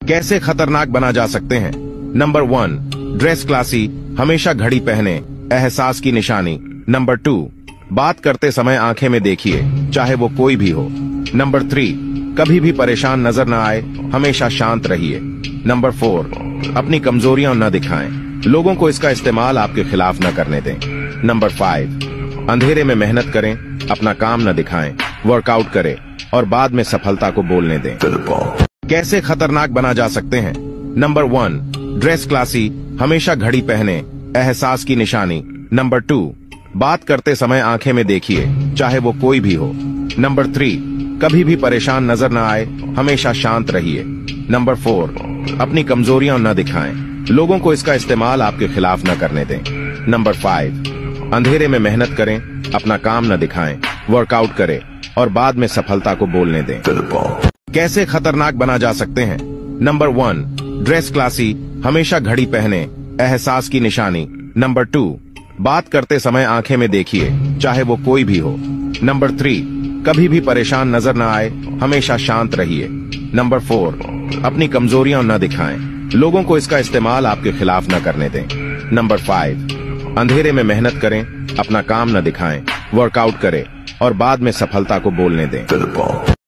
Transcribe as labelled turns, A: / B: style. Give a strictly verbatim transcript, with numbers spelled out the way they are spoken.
A: कैसे खतरनाक बना जा सकते हैं। नंबर वन, ड्रेस क्लासी, हमेशा घड़ी पहने, एहसास की निशानी। नंबर टू, बात करते समय आंखें में देखिए, चाहे वो कोई भी हो। नंबर थ्री, कभी भी परेशान नजर न आए, हमेशा शांत रहिए। नंबर फोर, अपनी कमजोरियां न दिखाएं, लोगों को इसका इस्तेमाल आपके खिलाफ न करने दें। नंबर फाइव, अंधेरे में मेहनत करें, अपना काम न दिखाएं, वर्कआउट करें और बाद में सफलता को बोलने दें। कैसे खतरनाक बना जा सकते हैं। नंबर वन, ड्रेस क्लासी, हमेशा घड़ी पहने, एहसास की निशानी। नंबर टू, बात करते समय आंखें में देखिए, चाहे वो कोई भी हो। नंबर थ्री, कभी भी परेशान नजर न आए, हमेशा शांत रहिए। नंबर फोर, अपनी कमजोरियां न दिखाएं, लोगों को इसका इस्तेमाल आपके खिलाफ न करने दें। नंबर फाइव, अंधेरे में मेहनत करें, अपना काम न दिखाएं, वर्कआउट करें और बाद में सफलता को बोलने दें। कैसे खतरनाक बना जा सकते हैं। नंबर वन, ड्रेस क्लासी, हमेशा घड़ी पहने, एहसास की निशानी। नंबर टू, बात करते समय आंखें में देखिए, चाहे वो कोई भी हो। नंबर थ्री, कभी भी परेशान नजर न आए, हमेशा शांत रहिए। नंबर फोर, अपनी कमजोरियां न दिखाएं, लोगों को इसका इस्तेमाल आपके खिलाफ न करने दें। नंबर फाइव, अंधेरे में मेहनत करें, अपना काम न दिखाएं, वर्कआउट करें और बाद में सफलता को बोलने दें।